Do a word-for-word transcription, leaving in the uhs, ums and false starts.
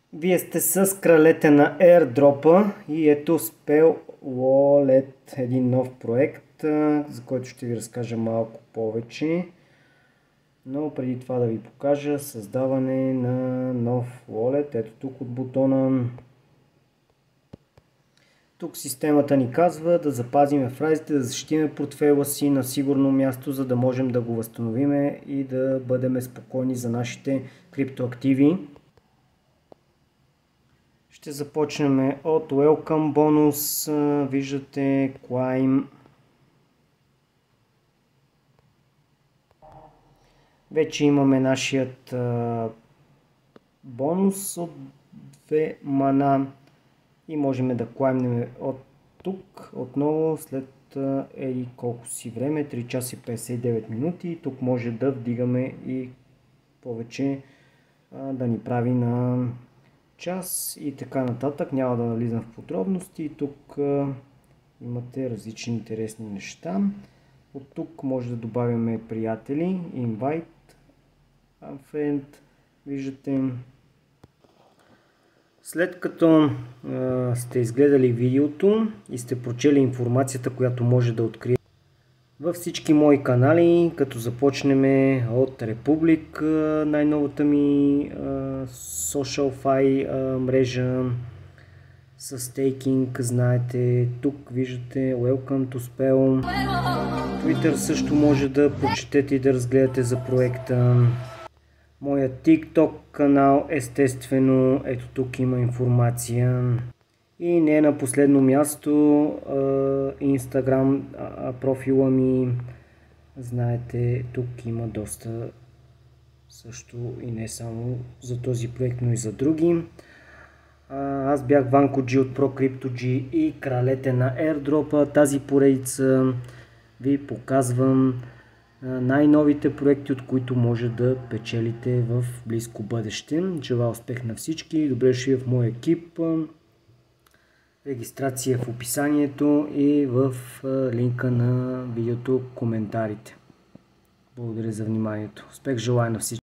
Вие сте с кралете на AirDrop и ето Spell Wallet, един нов проект, за който ще ви разкажа малко повече. Но преди това да ви покажа създаване на нов wallet. Ето тук от бутона. Тук системата ни казва да запазим фразите, да защитим портфейла си на сигурно място, за да можем да го възстановим и да бъдем спокойни за нашите криптоактиви. Ще започнем от Welcome бонус. Виждате Climb. Вече имаме нашият бонус от две мана и можем да клаймнем от тук отново след еди колко си време, три часа и петдесет и девет минути. Тук може да вдигаме и повече, да ни прави на час и така нататък. Няма да навлизам в подробности. Тук имате различни интересни неща. От тук може да добавяме приятели, invite, friend, виждате. След като а, сте изгледали видеото и сте прочели информацията, която може да откриете във всички мои канали, като започнем от Republic, най-новата ми а, SocialFi а, мрежа с стейкинг, знаете, тук виждате Welcome to Spell. Twitter също може да прочетете и да разгледате за проекта. Моя TikTok канал, естествено, ето тук има информация. И не на последно място, Instagram профила ми, знаете, тук има доста също и не само за този проект, но и за други. Аз бях Ванко Джи от ProCryptoG и кралете на AirDrop. Тази поредица ви показвам най-новите проекти, от които може да печелите в близко бъдеще. Желая успех на всички, добре дошли в моя екип. Регистрация в описанието и в линка на видеото, коментарите. Благодаря за вниманието. Успех желая на всички.